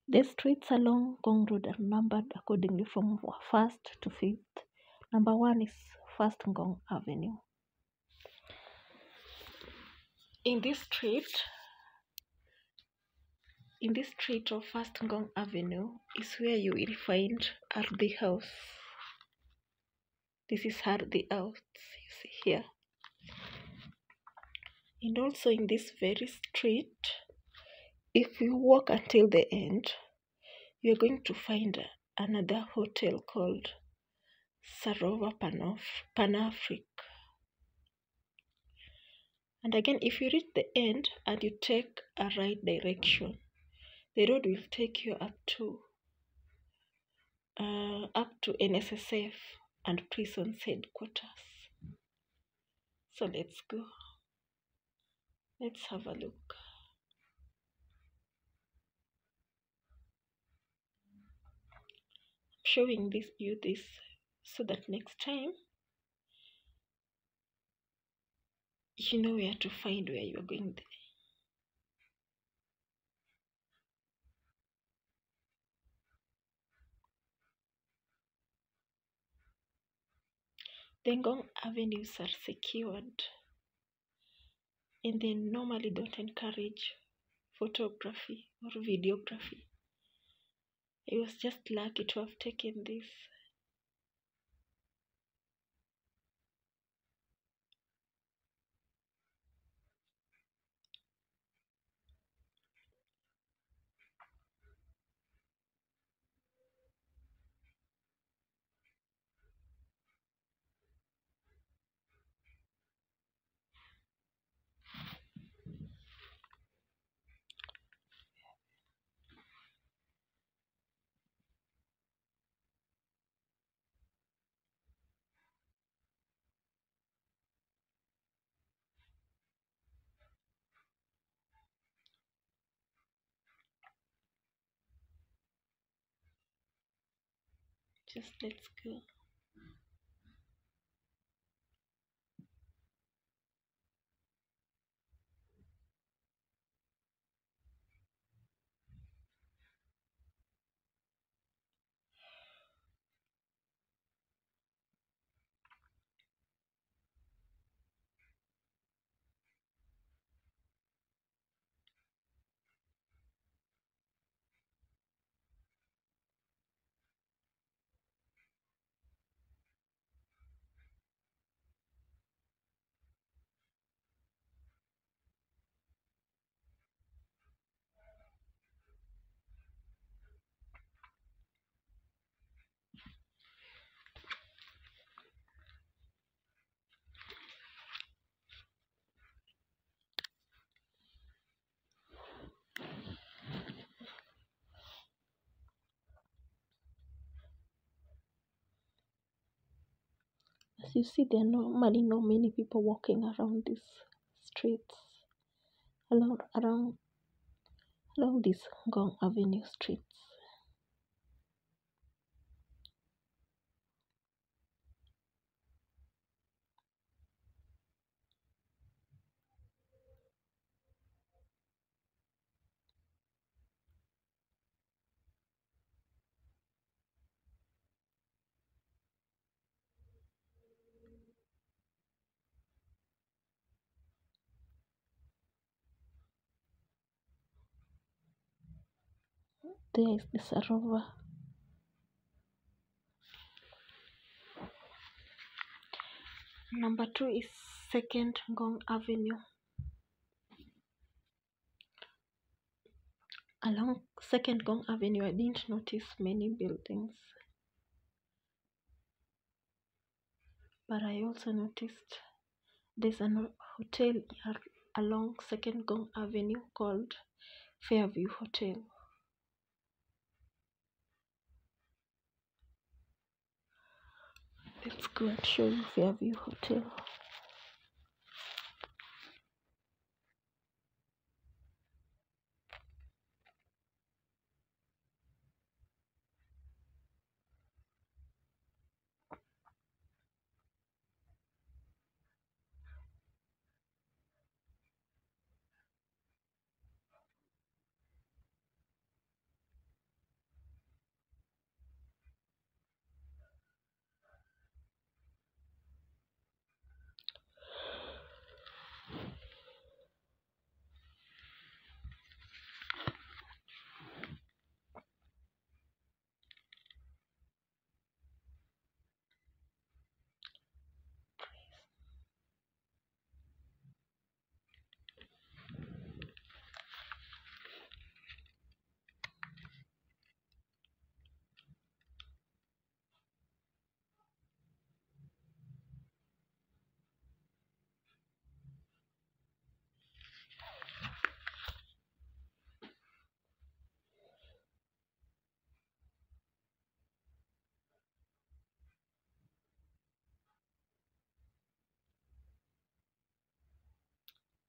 The streets along Gong Road are numbered accordingly from first to fifth. Number one is First Ngong Avenue. In this street, of First Ngong Avenue is where you will find Ardhi House. This is Ardhi House, you see here. And also in this very street, if you walk until the end, you're going to find another hotel called Sarova Panafric. And again, if you reach the end and you take a right direction, the road will take you up to NSSF and prison's headquarters. So let's go. Let's have a look. I'm showing you this so that next time you know where to find where you're going there. The Ngong avenues are secured and they normally don't encourage photography or videography. I was just lucky to have taken this. Just let's go. As you see, there are normally not many people walking around these streets, along these Ngong Avenue streets. There is the Sarova. Number two is Second Ngong Avenue. Along Second Ngong Avenue, I didn't notice many buildings, but I also noticed there's a hotel along Second Ngong Avenue called Fairview Hotel. Let's go and show you Fairview Hotel.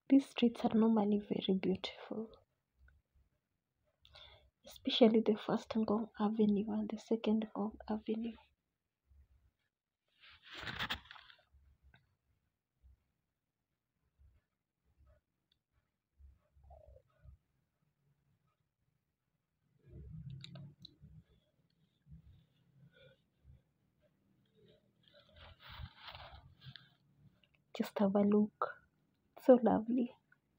These streets are normally very beautiful, especially the first Ngong Avenue and the second Ngong Avenue. Just have a look. So lovely.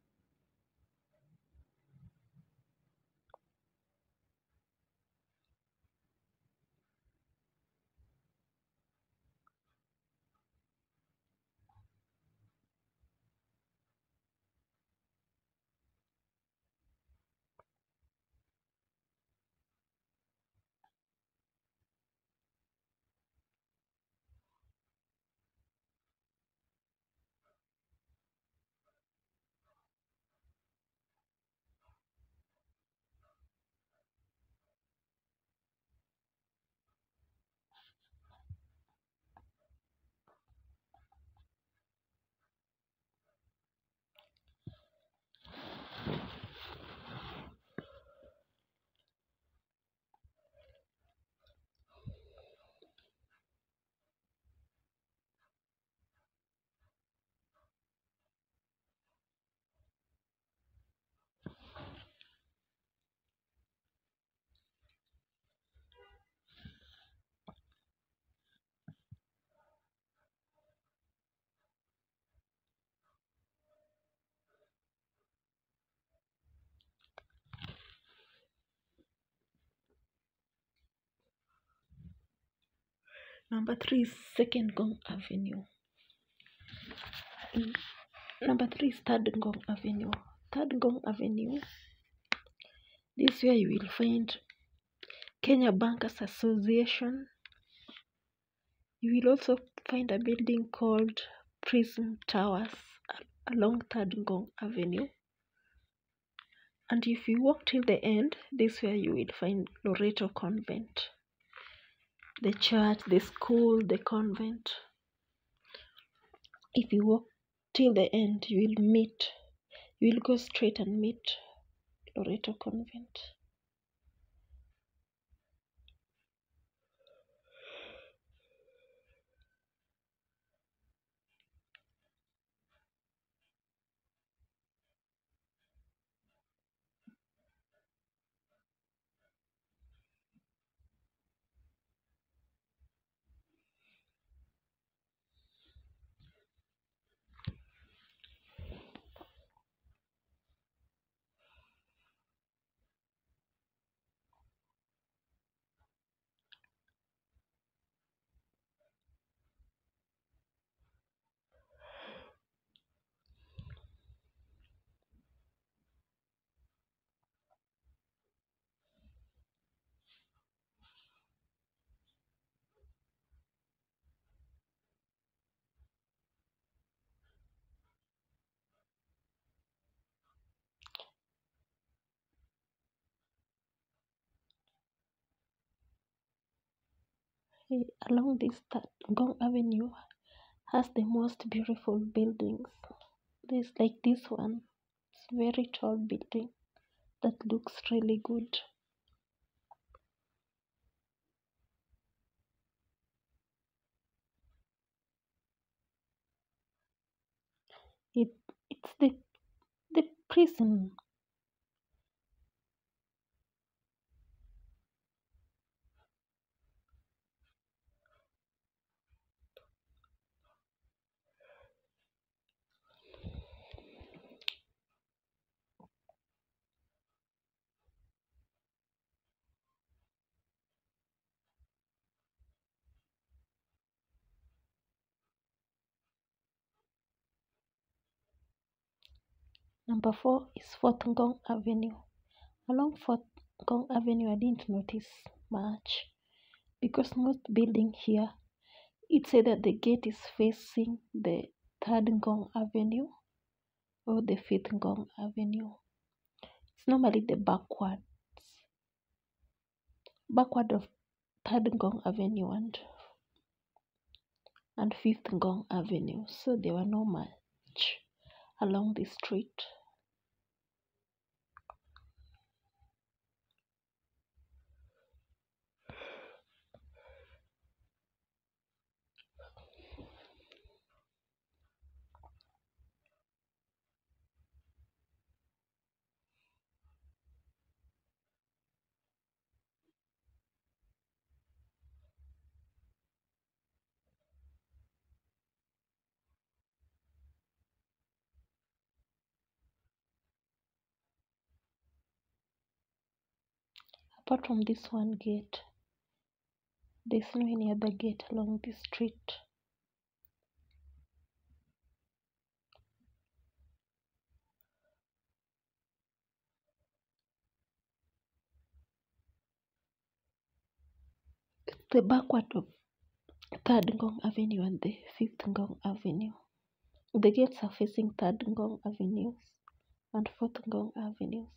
Number 3 is second Ngong Avenue. Number 3 is third Ngong Avenue. Third Ngong Avenue. This is where you will find Kenya Bankers Association. You will also find a building called Prism Towers along Third Ngong Avenue. And if you walk till the end, this is where you will find Loreto Convent. The church, the school, the convent. If you walk till the end, you will go straight and meet Loreto Convent. Along this Ngong Avenue has the most beautiful buildings. There's like this one. It's a very tall building that looks really good. It's the prison. Number 4 is Fourth Ngong Avenue. Along Fourth Ngong Avenue, I didn't notice much because most building here, it's either the gate is facing the Third Ngong Avenue or the Fifth Ngong Avenue. It's normally the backward of Third Ngong Avenue and Fifth Ngong Avenue. So there were no much along the street. Apart from this one gate, there's no any other gate along the street. It's the backward of 3rd Ngong Avenue and the 5th Ngong Avenue. The gates are facing 3rd Ngong Avenues and 4th Ngong Avenues.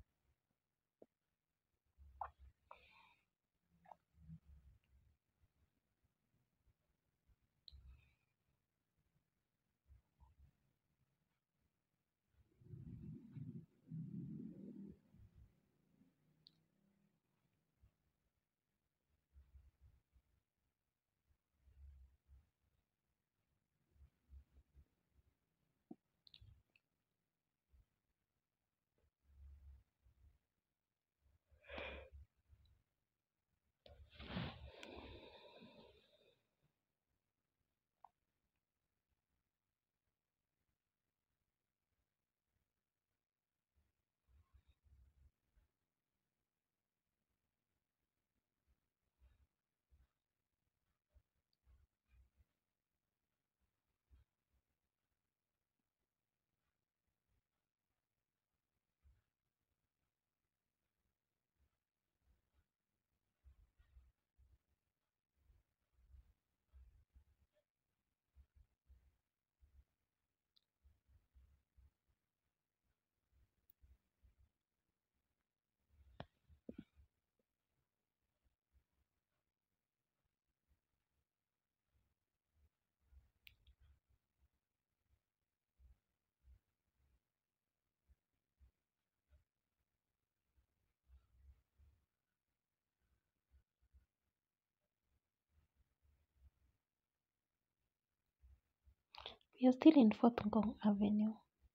We are still in 4th Ngong Avenue.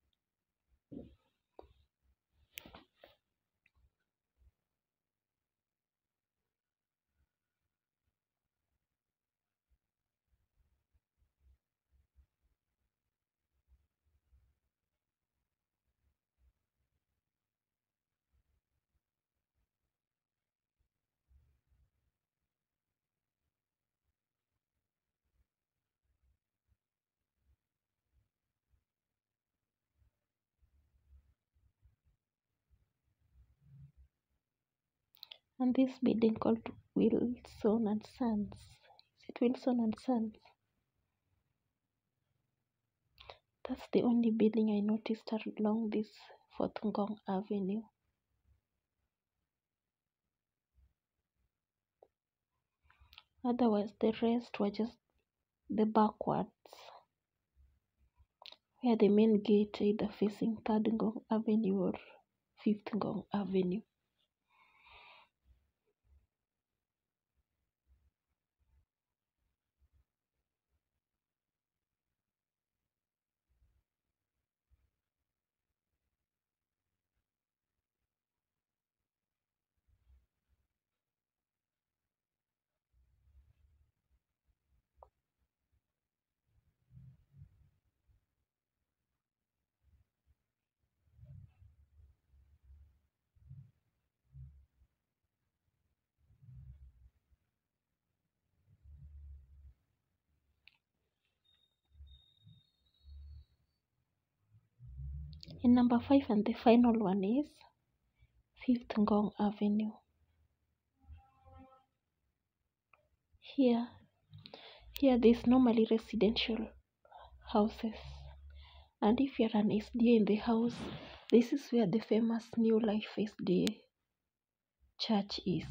And this building called Wilson and Sons. Is it Wilson and Sons? That's the only building I noticed along this 4th Ngong Avenue. Otherwise, the rest were just the backwards, where the main gate either facing 3rd Ngong Avenue or 5th Ngong Avenue. In number 5 and the final one is 5th Ngong Avenue. Here there's normally residential houses. And if you're an SDA in the house, this is where the famous New Life SDA church is.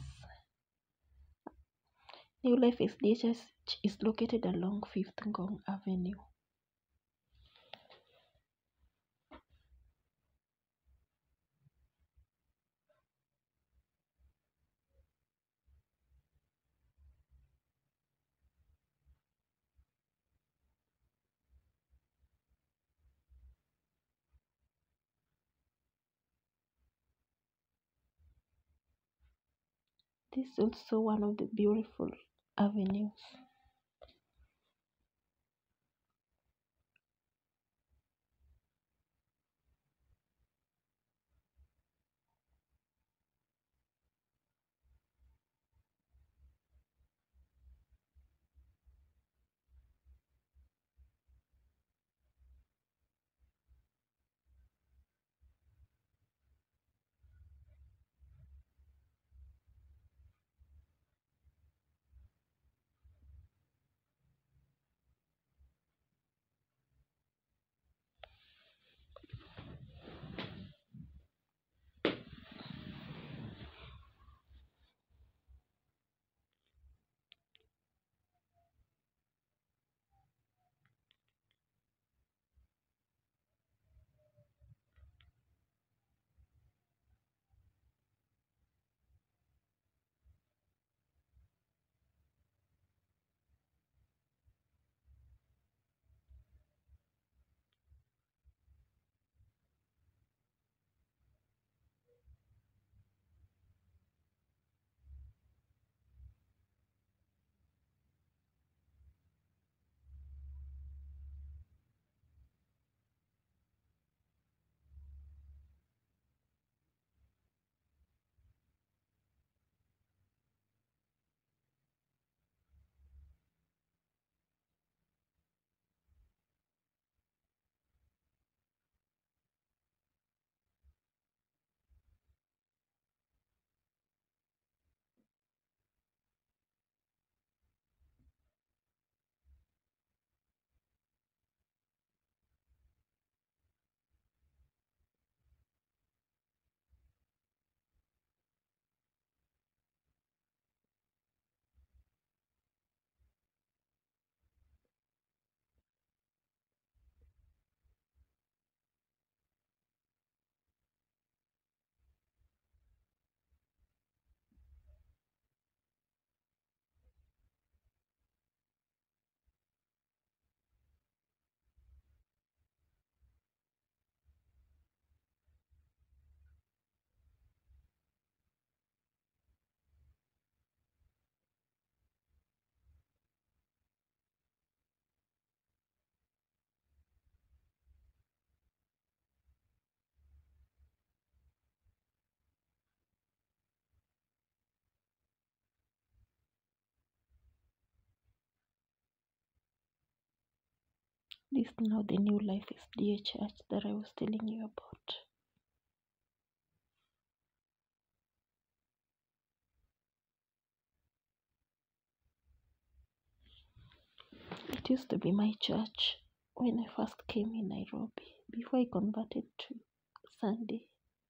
New Life SDA church is located along 5th Ngong Avenue. This is also one of the beautiful avenues. This is now the New Life SDA Church that I was telling you about. It used to be my church when I first came in Nairobi, before I converted to Sunday.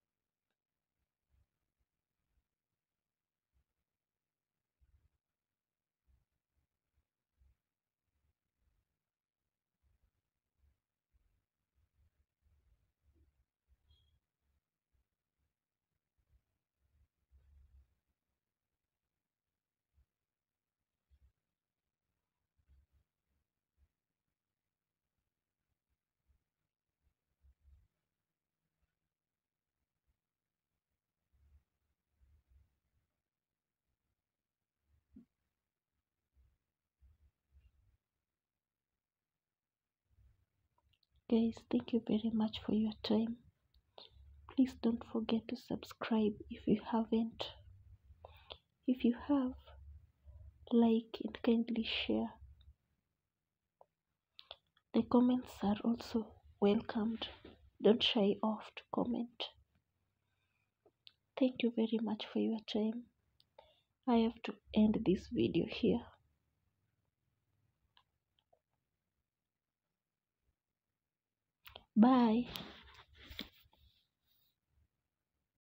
Guys, thank you very much for your time. Please don't forget to subscribe if you haven't. If you have, like and kindly share. The comments are also welcomed. Don't shy off to comment. Thank you very much for your time. I have to end this video here. Bye.